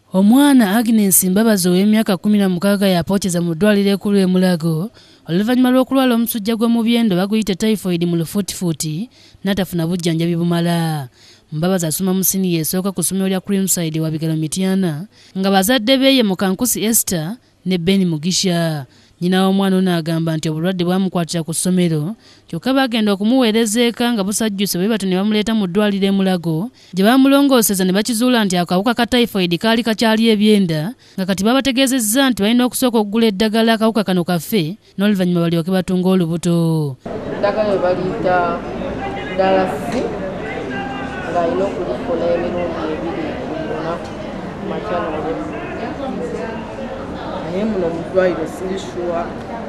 Omwana Agnes Mbabazi ow'emyaka 16 yapookeza mu ddwaliro ekkulu e Mulago oluvannyuma lw'okulwala omusujja gw'omubyendo baguyita typhoid mu lufuutifuuti n'atafuna bujjanjabi bumala. Mbabazi asoma mu siniya esooka ku ssomero lya Crimside wa Bigalo Mityana nga bazadde be ye Mukankusi Esther ne Ben Mugisha. Nyina w'omwana ono agamba nti obulwadde bwamukwatira ku ssomero kyokka bagenda okumuweereza eka nga busajjuse bwe bato ne bamuleeta mu ddwaliro e Mulago gye bamulongooseza ne bakizuula nti akawuka ka typhoid kaali kakyali ebyenda nga kati babategeezezza nti balina okusooka okugula eddagala akawuka kano kafe n'oluvannyuma balyoke batunga olubuto. Eddagala baliyita Dalasi ng'alina okulifuna emirundi 2 buli lunaku makya n'olweggulo. Naye muno mu ddwaliro siri shuwa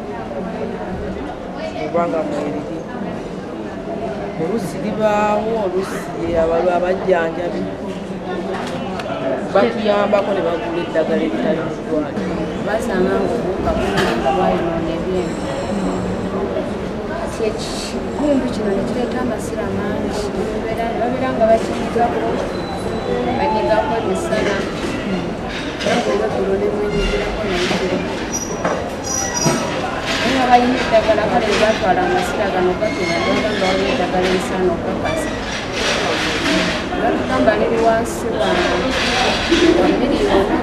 obanga mweriri. Oluusi libaawo, oluusi abajjanjabi batuyambako ne bagula eddagala eritali mu ddwaliro. Basanga ng'obuwuka bungi nga bwayonoona ebyenda. Ekikundu kino ne kireeta amasira mangi. Babeera nga bakinyigako emisana. Olweggulo ne mwenyigirako naye nga balina eddagala kale bwe batwala amasira gano gatera nga waliwo eddagala erisana okukakasa. Batugamba liri wansi wange wa miliyoni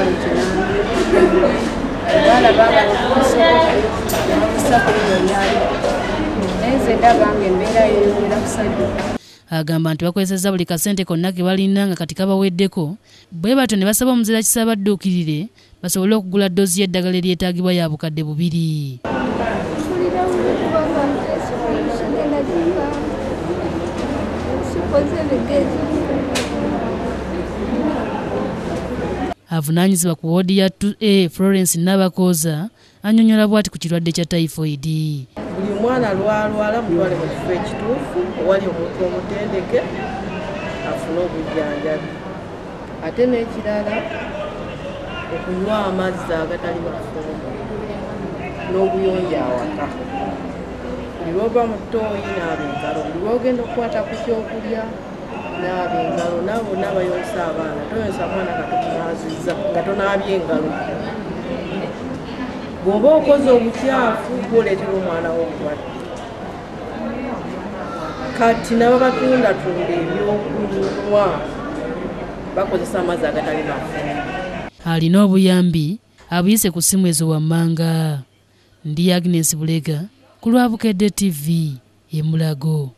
8,900. Balabanga nokubusa kuli yali naye nze ndaba nga embeera yeyongera kusajjuka. Agamba nti bakozesezza buli kasente konna ke balina nga kati kabaweddeko bwe batyo ne basaba omuzira kisabadduukirire basobole okugula ddoozi y'eddagala eryetaagibwa ya bukadde 2. Avunaanyizibwa ku woodi ya 2A Florence Nabakooza annyonnyola bw'ati ku kirwadde kya typhoid. Buli mwana lwalwala mutwale mu kifo ekituufu owali omuntu omutendeke afune obujjanjabi. Ate n'ekirala okunywa amazzi agatali mafumbo n'obuyonjo awaka. Buli lw'ova mu ttooyi naaba engalo, buli lw'ogenda okukwata ku kyokulya naaba engalo. Naabo bonna bayonsa abaana, toyonsa mwana katokunaaziza nga tonaabye engalo. Bw'oba okoze obukyafu bw'oleetera omwana wo obulwadde. Kati nabo batundatunda ebyokunywa bakozesa amazzi agatali mafumbo. Alina obuyambi abuyise ku ssimu ezo wammanga. Ndi Agnes Bulega ku lwa Bukedde TV e Mulago.